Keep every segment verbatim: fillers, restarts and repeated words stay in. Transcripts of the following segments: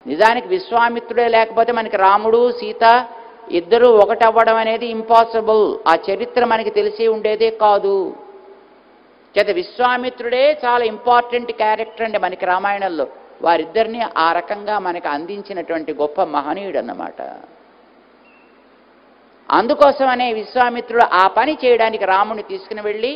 నిజానికి విశ్వామిత్రుడే లేకపోతే మనకి రాముడు సీత ఇద్దరు ఒకటవ్వడం అనేది ఇంపాసిబుల్. ఆ చరిత్ర మనకి తెలిసి ఉండేదే కాదు. చేత విశ్వామిత్రుడే చాలా ఇంపార్టెంట్ క్యారెక్టర్ అండి మనకి రామాయణంలో. వారిద్దరిని ఆ రకంగా మనకు అందించినటువంటి గొప్ప మహనీయుడు అన్నమాట. అందుకోసమనే విశ్వామిత్రుడు ఆ పని చేయడానికి రాముని తీసుకుని వెళ్ళి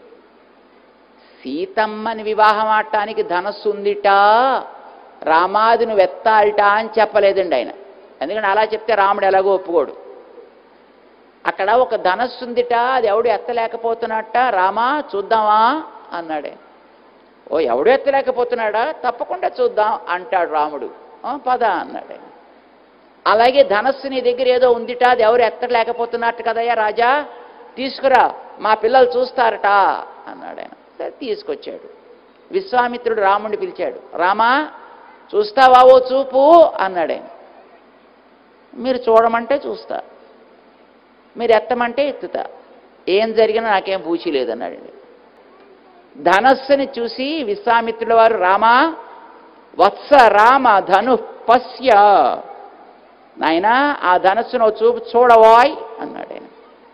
సీతమ్మని వివాహం ఆడటానికి ధనస్సు ఉందిట, రామాదుని వెత్తాల్ట అని చెప్పలేదండి ఆయన. ఎందుకంటే అలా చెప్తే రాముడు ఎలాగో ఒప్పుకోడు. అక్కడ ఒక ధనస్సు ఉందిట, అది ఎవడు ఎత్తలేకపోతున్నట్ట, రామా చూద్దామా అన్నాడే. ఓ ఎవడు ఎత్తలేకపోతున్నాడా, తప్పకుండా చూద్దాం అంటాడు రాముడు. పద అన్నాడే. అలాగే ధనస్సు నీ దగ్గర ఏదో ఉందిట, అది ఎవరు ఎత్తలేకపోతున్నట్టు కదయ్యా రాజా, తీసుకురా మా పిల్లలు చూస్తారట అన్నాడు ఆయన. సరే తీసుకొచ్చాడు. విశ్వామిత్రుడు రాముడిని పిలిచాడు. రామా చూస్తావా ఓ చూపు అన్నాడు ఆయన. మీరు చూడమంటే చూస్తా, మీరు ఎత్తమంటే ఎత్తుతా, ఏం జరిగినా నాకేం పూచి లేదన్నాడండి. ధనస్సుని చూసి విశ్వామిత్రుల వారు రామా వత్స రామ ధను పశ్య, నాయనా ఆ ధనస్సును చూపు చూడవాయ్ అన్నాడు ఆయన.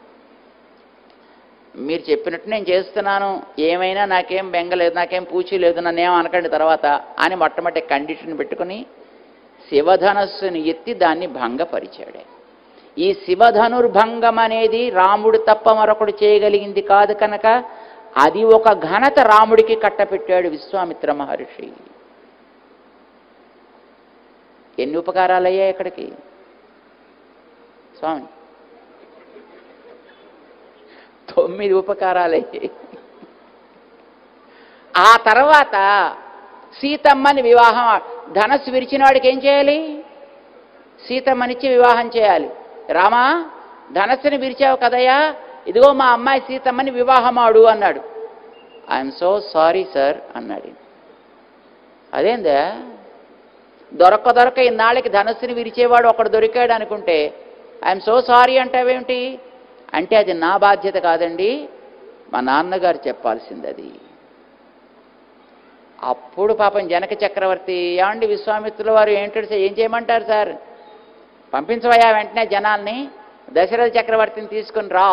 మీరు చెప్పినట్టు నేను చేస్తున్నాను, ఏమైనా నాకేం బెంగలేదు, నాకేం పూచి లేదు, నన్నేం అనకండి తర్వాత అని మొట్టమొదటి కండిషన్ పెట్టుకుని శివధనస్సుని ఎత్తి దాన్ని భంగపరిచాడు. ఈ శివధనుర్భంగం అనేది రాముడు తప్ప మరొకడు చేయగలిగింది కాదు కనుక అది ఒక ఘనత రాముడికి కట్టపెట్టాడు విశ్వామిత్ర మహర్షి. ఎన్ని ఉపకారాలయ్యాయి ఇక్కడికి స్వామి? తొమ్మిది ఉపకారాలయ్యాయి. ఆ తర్వాత సీతమ్మని వివాహం, ధనస్సు విరిచిన వాడికి ఏం చేయాలి? సీతమ్మనిచ్చి వివాహం చేయాలి. రామా ధనస్సుని విరిచావు కదయ్యా, ఇదిగో మా అమ్మాయి సీతమ్మని వివాహమాడు అన్నాడు. ఐఎమ్ సో సారీ సార్ అన్నాడు. అదేందా దొరక్క దొరక ఇన్నాళ్ళకి ధనస్సుని విరిచేవాడు ఒకడు దొరికాడు అనుకుంటే ఐఎమ్ సో సారీ అంటావేమిటి అంటే అది నా బాధ్యత కాదండి, మా నాన్నగారు చెప్పాల్సింది అది. అప్పుడు పాపం జనక చక్రవర్తి, ఏమండి విశ్వామిత్రుల వారు ఏంటంటే ఏం చేయమంటారు సార్, పంపించవయ్యా వెంటనే జనాల్ని, దశరథ చక్రవర్తిని తీసుకుని రా.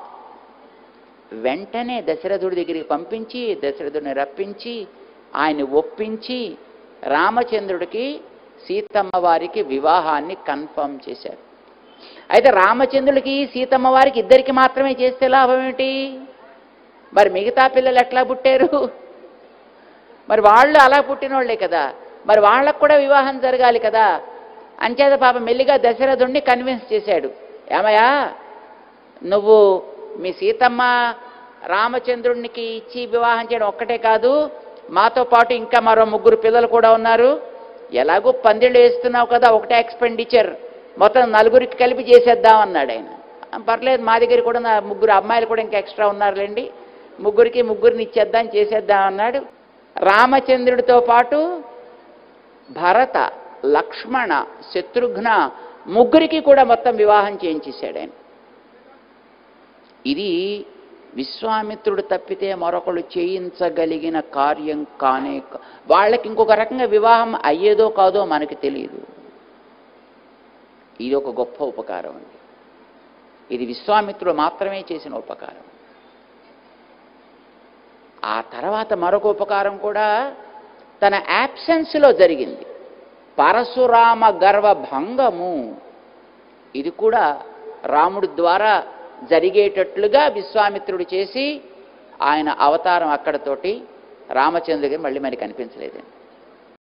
వెంటనే దశరథుడి దగ్గరికి పంపించి దశరథుడిని రప్పించి ఆయన ఒప్పించి రామచంద్రుడికి సీతమ్మ వారికి వివాహాన్ని కన్ఫర్మ్ చేశారు. అయితే రామచంద్రుడికి సీతమ్మ వారికి ఇద్దరికి మాత్రమే చేస్తే లాభం ఏమిటి? మరి మిగతా పిల్లలు ఎట్లా పుట్టారు? మరి వాళ్ళు అలా పుట్టినోళ్లే కదా, మరి వాళ్ళకు కూడా వివాహం జరగాలి కదా. అంచేత పాప మెల్లిగా దశరథుడిని కన్విన్స్ చేశాడు. ఏమయ్యా నువ్వు మీ సీతమ్మ రామచంద్రుడికి ఇచ్చి వివాహం చేయడం ఒక్కటే కాదు, మాతో పాటు ఇంకా మరో ముగ్గురు పిల్లలు కూడా ఉన్నారు, ఎలాగో పందిళ్ళు వేస్తున్నావు కదా ఒకటే ఎక్స్పెండిచర్, మొత్తం నలుగురికి కలిపి చేసేద్దాం అన్నాడు ఆయన. పర్లేదు మా దగ్గర కూడా నా ముగ్గురు అమ్మాయిలు కూడా ఇంకా ఎక్స్ట్రా ఉన్నారులేండి, ముగ్గురికి ముగ్గురిని ఇచ్చేద్దాం చేసేద్దాం అన్నాడు. రామచంద్రుడితో పాటు భరత లక్ష్మణ శత్రుఘ్న ముగ్గురికి కూడా మొత్తం వివాహం చేయించేశాడు ఆయన. ఇది విశ్వామిత్రుడు తప్పితే మరొకళ్ళు చేయించగలిగిన కార్యం కానే. వాళ్ళకి ఇంకొక రకంగా వివాహం అయ్యేదో కాదో మనకి తెలియదు. ఇది ఒక గొప్ప ఉపకారం అండి. ఇది విశ్వామిత్రుడు మాత్రమే చేసిన ఉపకారం. ఆ తర్వాత మరొక ఉపకారం కూడా తన యాబ్సెన్స్లో జరిగింది. పరశురామ గర్వభంగము. ఇది కూడా రాముడి ద్వారా జరిగేటట్లుగా విశ్వామిత్రుడు చేసి ఆయన అవతారం అక్కడతోటి రామచంద్రుడికి మళ్ళీ మనకి కనిపించలేదండి.